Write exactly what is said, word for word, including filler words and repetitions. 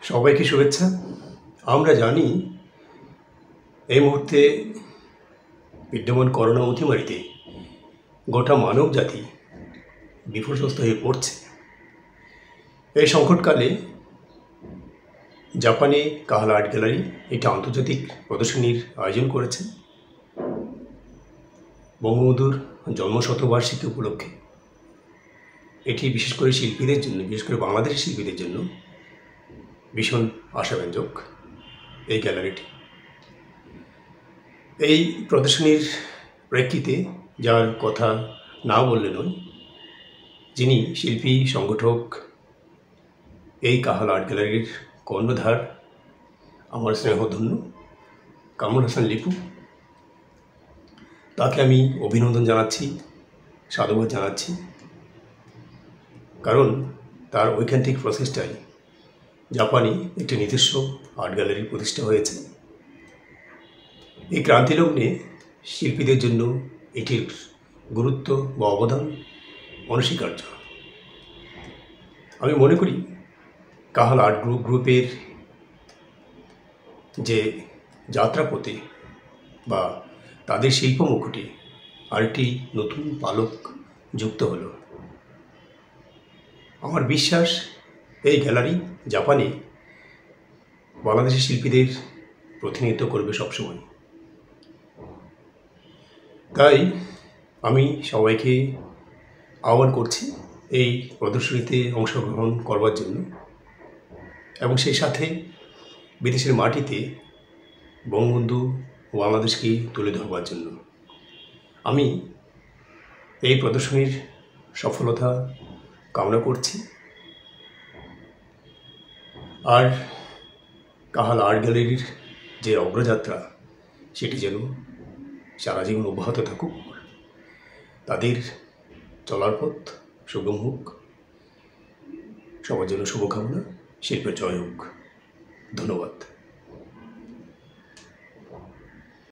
সবাইকে শুভেচ্ছা। আমরা জানি এই মুহূর্তে বিদ্যমান করোনা অতিমারিতে গোটা মানব জাতি বিপর্যস্ত হয়ে পড়ছে। এই সংকটকালে জাপানে কাহালা আর্ট গ্যালারি একটি আন্তর্জাতিক প্রদর্শনীর আয়োজন করেছে বঙ্গবন্ধুর জন্মশতবার্ষিকী উপলক্ষে। এটি বিশেষ করে শিল্পীদের জন্য, বিশেষ করে বাংলাদেশি শিল্পীদের জন্য ভীষণ আশাব্যঞ্জক এই গ্যালারিটি। এই প্রদর্শনীর প্রেক্ষিতে যার কথা না বললে নয়, যিনি শিল্পী সংগঠক এই কাহালা আর্ট গ্যালারির কর্ণধার, আমার স্নেহধন্য কামরুল হাসান লিপু, তাকে আমি অভিনন্দন জানাচ্ছি, সাধুবাদ জানাচ্ছি। কারণ তার ঐকান্তিক প্রচেষ্টায় জাপানে একটি নিজস্ব আর্ট গ্যালারি প্রতিষ্ঠা হয়েছে। এই ক্রান্তিলগ্নে শিল্পীদের জন্য এটির গুরুত্ব বা অবদান অনস্বীকার্য। আমি মনে করি কাহালা আর্ট গ্রুপ গ্রুপের যে যাত্রাপথে বা তাদের শিল্পমুখটি আরেকটি নতুন পালক যুক্ত হলো। আমার বিশ্বাস এই গ্যালারি জাপানে বাংলাদেশি শিল্পীদের প্রতিনিধিত্ব করবে সবসময়। তাই আমি সবাইকে আহ্বান করছি এই প্রদর্শনীতে অংশগ্রহণ করবার জন্য, এবং সেই সাথে বিদেশের মাটিতে বঙ্গবন্ধু বাংলাদেশকে তুলে ধরবার জন্য। আমি এই প্রদর্শনীর সফলতা কামনা করছি। আর কাহালা আর্ট গ্যালারির যে অগ্রযাত্রা, সেটি যেন সারা জীবন অব্যাহত থাকুক, তাদের চলার পথ সুগম হোক। সবার জন্য শুভকামনা। শিল্পের জয় হোক। ধন্যবাদ।